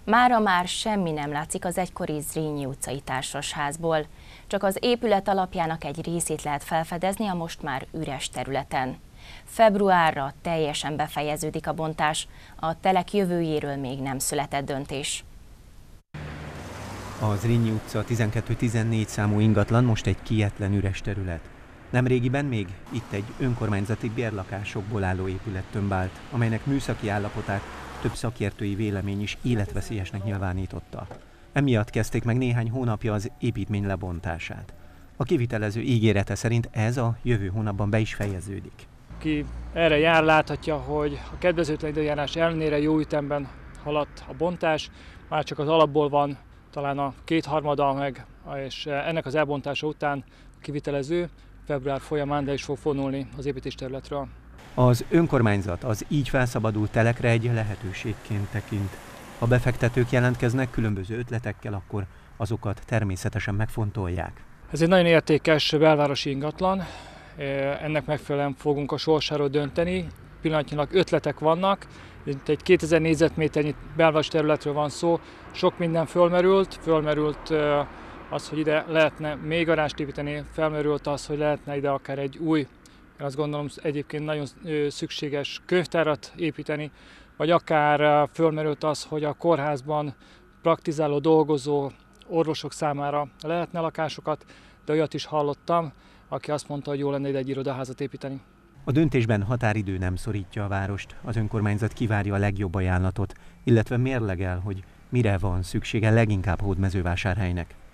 Mára már semmi nem látszik az egykori Zrínyi utcai társasházból. Csak az épület alapjának egy részét lehet felfedezni a most már üres területen. Februárra teljesen befejeződik a bontás, a telek jövőjéről még nem született döntés. A Zrínyi utca 12-14 számú ingatlan most egy kietlen üres terület. Nemrégiben még itt egy önkormányzati bérlakásokból álló épület tömbált, amelynek műszaki állapotát több szakértői vélemény is életveszélyesnek nyilvánította. Emiatt kezdték meg néhány hónapja az építmény lebontását. A kivitelező ígérete szerint ez a jövő hónapban be is fejeződik. Aki erre jár, láthatja, hogy a kedvezőtlen időjárás ellenére jó ütemben haladt a bontás, már csak az alapból van talán a kétharmada meg, és ennek az elbontása után a kivitelező február folyamán le is fog vonulni az építésterületről. Az önkormányzat az így felszabadult telekre egy lehetőségként tekint. Ha befektetők jelentkeznek különböző ötletekkel, akkor azokat természetesen megfontolják. Ez egy nagyon értékes belvárosi ingatlan, ennek megfelelően fogunk a sorsáról dönteni. Pillanatnyilag ötletek vannak, egy 2000 négyzetméternyi belvárosi területről van szó, sok minden fölmerült az, hogy ide lehetne még garást építeni, felmerült az, hogy lehetne ide akár egy új, azt gondolom egyébként nagyon szükséges könyvtárat építeni, vagy akár fölmerült az, hogy a kórházban praktizáló, dolgozó orvosok számára lehetne lakásokat, de olyat is hallottam, aki azt mondta, hogy jó lenne ide egy irodaházat építeni. A döntésben határidő nem szorítja a várost, az önkormányzat kivárja a legjobb ajánlatot, illetve mérlegel, hogy mire van szüksége leginkább Hódmezővásárhelynek.